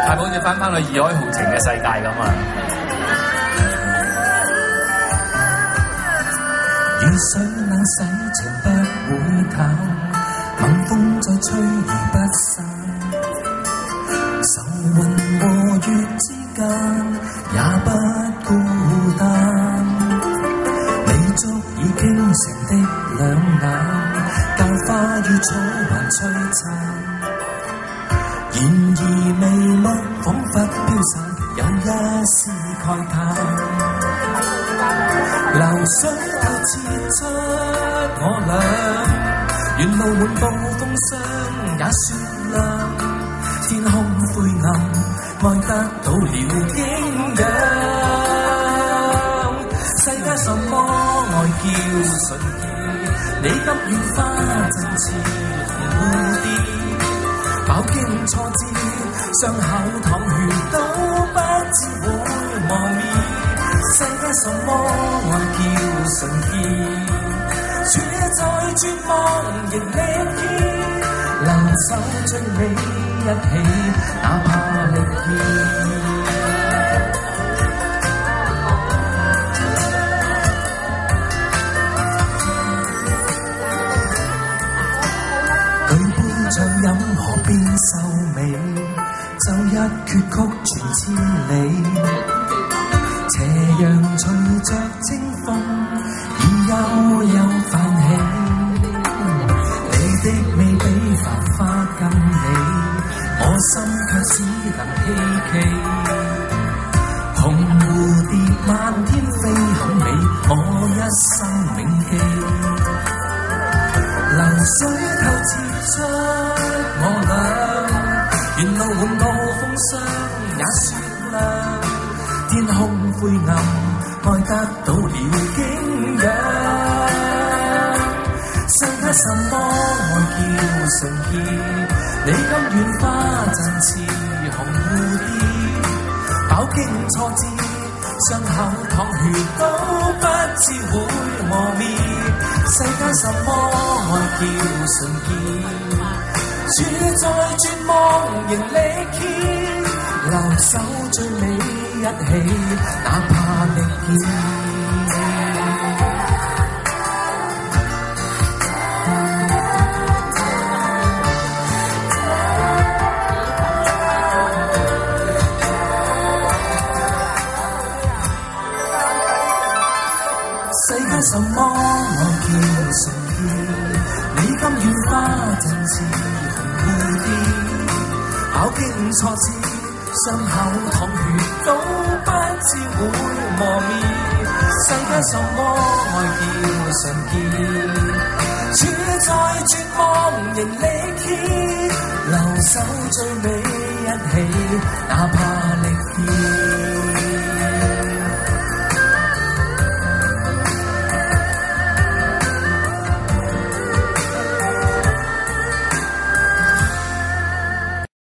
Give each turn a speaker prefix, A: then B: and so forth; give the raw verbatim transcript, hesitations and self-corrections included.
A: 係咪好似翻返去義海豪情嘅世界咁啊？
B: 遇水冷洗情不會淡，晚風再吹而不散。愁雲和月之間也不孤單，你足以傾城的兩眼，教花與草還璀璨。然而眉目彷彿飄散，有一絲慨嘆。流水透切出我倆，沿路滿布風霜也雪亮。天空灰暗，愛得到了景仰。世界什麼愛叫純潔，你給遠花振翅紅蝴蝶。飽經挫折，傷口淌血都不知會磨滅。世界什麼愛叫純潔，處在絕望仍力竭。留守最美一起，哪怕力竭。舉杯暢飲河邊秀美，奏一闕曲傳千里。斜陽隨着清風，已悠悠泛起。你的美比繁花更美，我心卻只能希冀。紅蝴蝶漫天飛很美，我一生銘記。流水透切出我倆，沿路滿布風霜也雪亮。天空灰暗，愛得到了景仰。世界什麼愛叫純潔，你甘願花振翅紅蝴蝶。飽經挫折，傷口淌血都不知會磨滅。世界什麼愛叫純潔，處在絕望仍力竭。留守最美一起，哪怕力竭。世界什麼愛叫純潔，你甘願花振翅紅蝴蝶。飽經挫折，傷口淌血都不知會磨滅。世界什麼愛叫純潔，處在絕望仍力竭。留守最美一起，哪怕